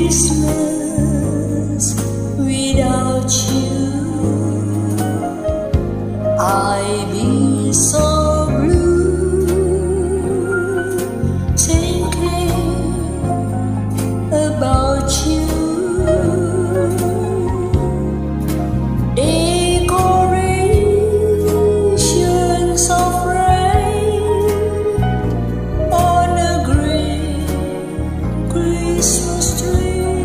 Christmas without you. I'd be so blue, thinking about you. Decorations of rain on a green Christmas tree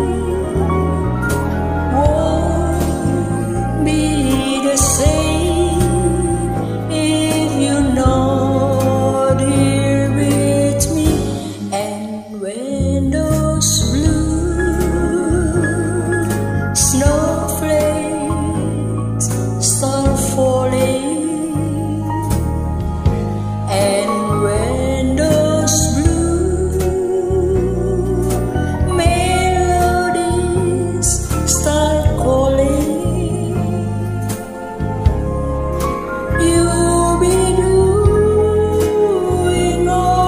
won't be the same if you're not here with me. And when those blue snowflakes start falling, and when those blue melodies start calling, you'll be doing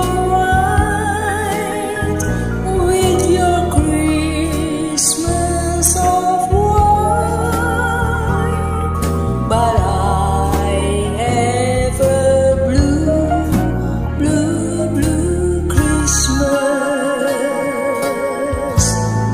alright with your Christmas of white. But I have a blue, blue, blue Christmas.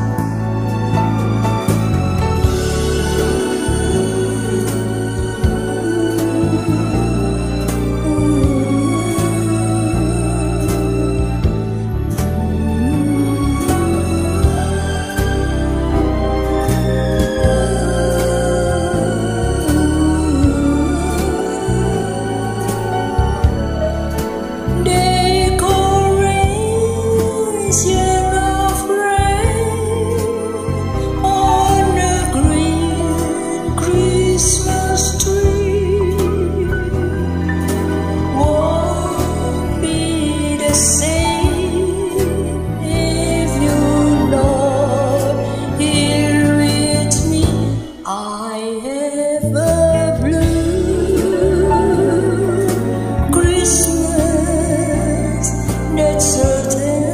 Decoration of rain on a green Christmas tree won't be the same if you're not here with me. I have a blue Christmas, that's certain.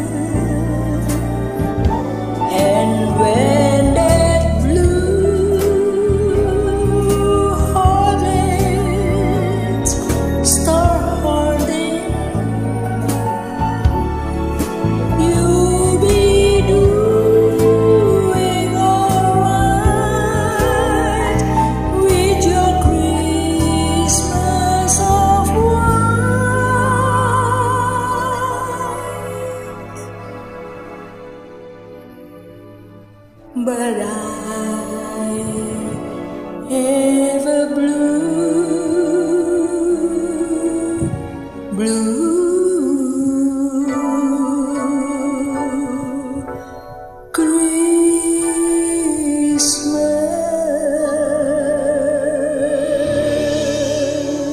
And when that blue heartlets start holding, you'll be doing alright with your Christmas of white. But I have a blue, blue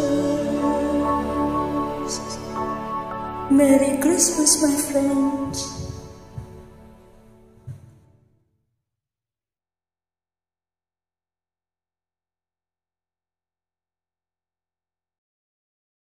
Christmas. Merry Christmas, my friends.